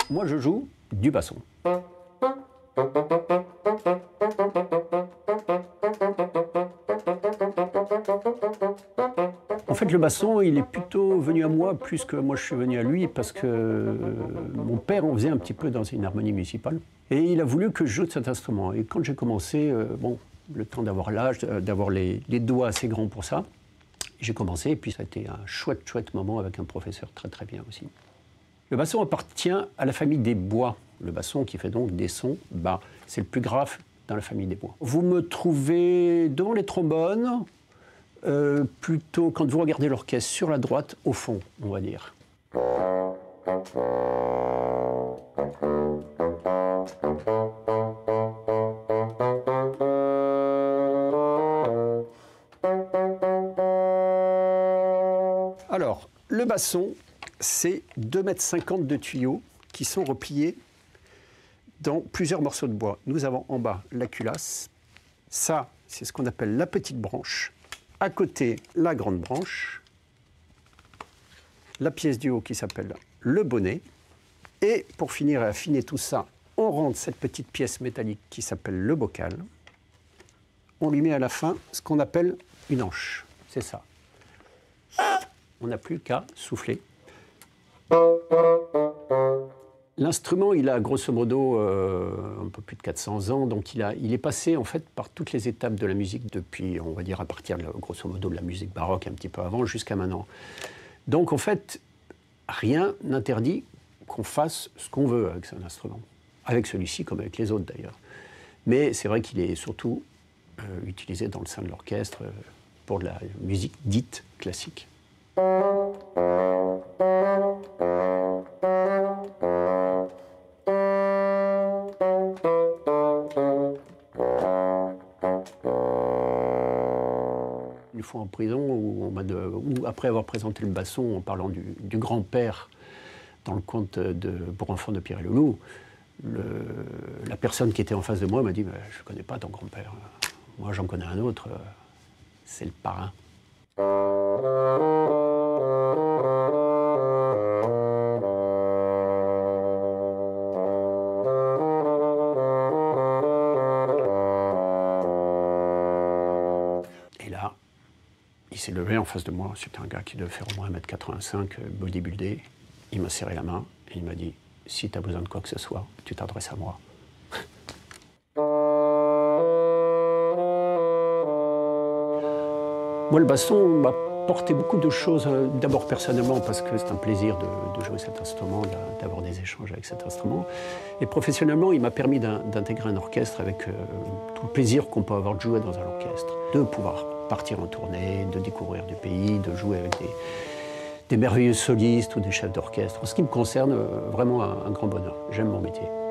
Moi, je joue du basson. En fait, le basson, il est plutôt venu à moi plus que moi je suis venu à lui, parce que mon père en faisait un petit peu dans une harmonie municipale. Et il a voulu que je joue de cet instrument. Et quand j'ai commencé, bon, le temps d'avoir l'âge, d'avoir les doigts assez grands pour ça, j'ai commencé, et puis ça a été un chouette moment avec un professeur très bien aussi. Le basson appartient à la famille des bois. Le basson qui fait donc des sons bas. C'est le plus grave dans la famille des bois. Vous me trouvez devant les trombones, plutôt quand vous regardez l'orchestre sur la droite, au fond, on va dire. Alors, le basson, c'est 2,50 m de tuyaux qui sont repliés dans plusieurs morceaux de bois. Nous avons en bas la culasse. Ça, c'est ce qu'on appelle la petite branche. À côté, la grande branche. La pièce du haut qui s'appelle le bonnet. Et pour finir et affiner tout ça, on rentre cette petite pièce métallique qui s'appelle le bocal. On lui met à la fin ce qu'on appelle une anche. C'est ça. On n'a plus qu'à souffler. L'instrument, il a grosso modo un peu plus de 400 ans, donc il est passé en fait par toutes les étapes de la musique depuis, on va dire, à partir de, grosso modo de la musique baroque un petit peu avant jusqu'à maintenant. Donc en fait, rien n'interdit qu'on fasse ce qu'on veut avec cet instrument. Avec celui-ci comme avec les autres d'ailleurs. Mais c'est vrai qu'il est surtout utilisé dans le sein de l'orchestre pour de la musique dite classique. Une fois en prison, où après avoir présenté le basson en parlant du grand-père dans le conte pour enfants de Pierre et le Loup, la personne qui était en face de moi m'a dit « Je ne connais pas ton grand-père. Moi, j'en connais un autre. C'est le parrain. » Et là, il s'est levé en face de moi. C'était un gars qui devait faire au moins 1,85 m, bodybuildé. Il m'a serré la main et il m'a dit « Si tu as besoin de quoi que ce soit, tu t'adresses à moi. » Moi, le basson m'a apporté beaucoup de choses. D'abord personnellement, parce que c'est un plaisir de jouer cet instrument, d'avoir des échanges avec cet instrument. Et professionnellement, il m'a permis d'intégrer un orchestre avec tout le plaisir qu'on peut avoir de jouer dans un orchestre. De pouvoir partir en tournée, de découvrir du pays, de jouer avec des merveilleux solistes ou des chefs d'orchestre. En ce qui me concerne, vraiment un grand bonheur. J'aime mon métier.